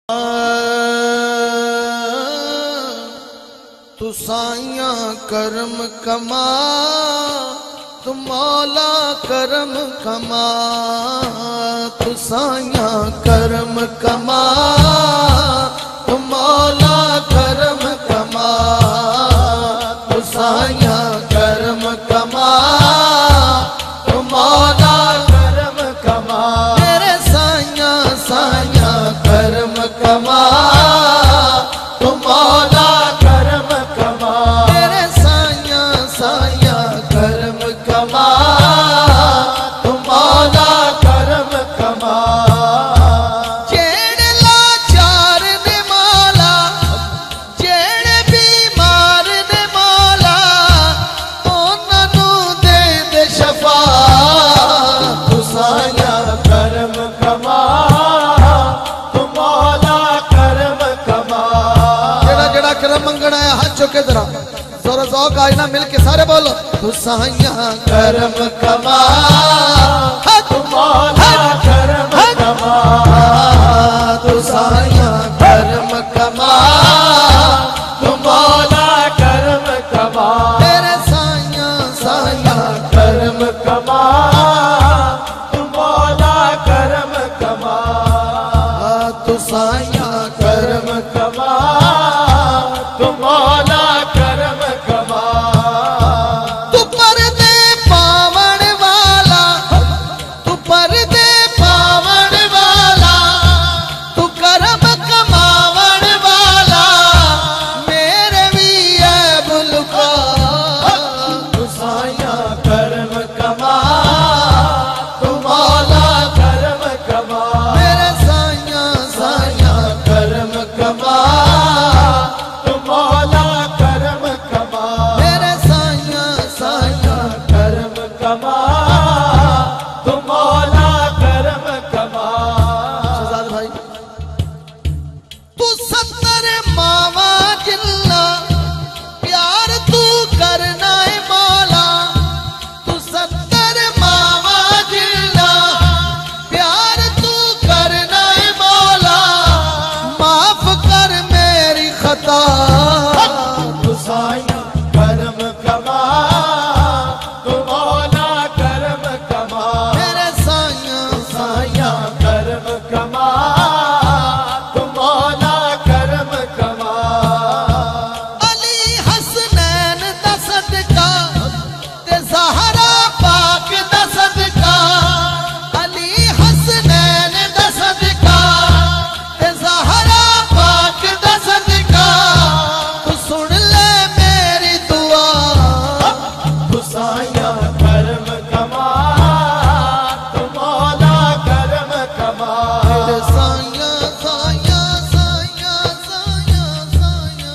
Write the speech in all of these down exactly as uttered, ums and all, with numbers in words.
तू साइया करम कमा, तू मौला करम कमा, तू साइया करम कमा, तू मौला करम कमा, तू साइया करम कमा, तू मौला करम कमा, मेरे साइया साइया करम कमा, तू मौला करम कमा, मेरे साइया साइया करम कमा, तू मौला करम कमा। जेड़े लाचार ने मौला, जेड़े बीमार ने मौला, उन्हां नूं दे दे शफा, तू साइया करम कमा, तू मौला करम कमा। जेड़ा जेड़ा करम मंगना है हाथ चुके जरा जोर ज़ौक़ आज ना मिल के सारे बोलो, तू साइया करम कमा, तू मौला करम कमा, तू साइया करम कमा, तू मौला करम कमा, तेरे साइया साइया करम कमा, तू मौला करम कमा, तू साइया करम कमा, तू मौला करम कमा। तू पर्दे पावण वाला, तू पर्दे पावण वाला, तू करम कमावण वाला, मेरे भी ऐब लुका, तू साइया करम कमा, तू मौला करम कमा, मेरे साइया साइया करम कमा, तू मौला करम कमा, मेरे साइया साइया करम कमा, तू मौला करम कमा। शहजाद भाई तू सत्तर मावा जिल्ला प्यार तू करना है मौला, तू सत्तर मावा जिल्ला प्यार तू करना है मौला, माफ कर मेरी खता, तू साइया करम कमा, तू मौला करम कमा, मेरे साइया साइया करम कमा, तू मौला करम कमा। अली हसनैन दा सदका ते ज़हरा पाक दा सदका, अली हसनैन दा सदका ते ज़हरा पाक दा सदका, तू सुन ले मेरी दुआ, तू साइया करम कमा, तू मौला करम कमा, तेरे साइया साइया साइया साइया साइया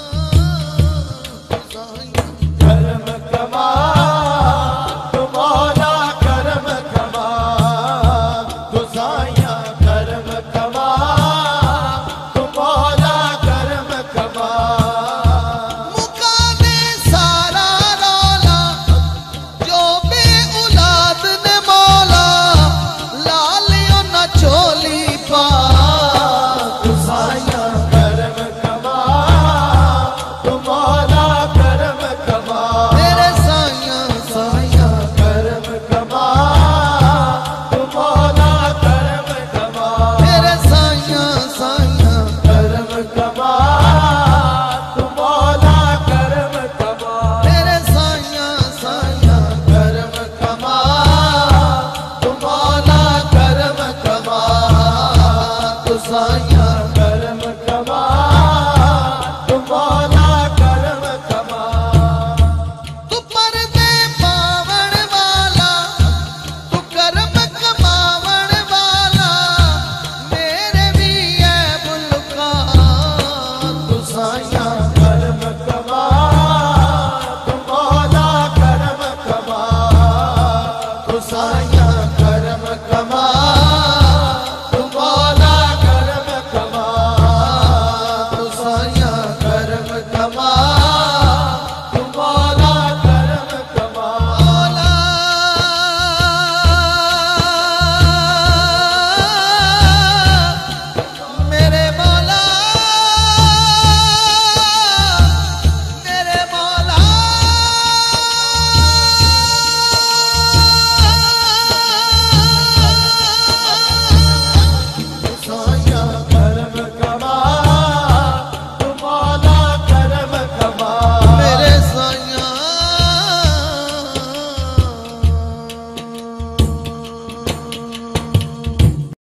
साइया करम कमा, तू मौला करम कमा, तू साइया करम कमा, तू मौला करम कमा। मुका दे सारा रौला जो बे औलाद ने मौला, लालियों न चोली पा, तू साइया करम कमा, तू मौला करम कमा, मेरे साइया साइया करम कमा, तू मौला करम कमा, मेरे साइया साइया करम कमा, तू मौला करम कमा, मेरे साइया साइया करम कमा, तू मौला करम कमा, तू साइया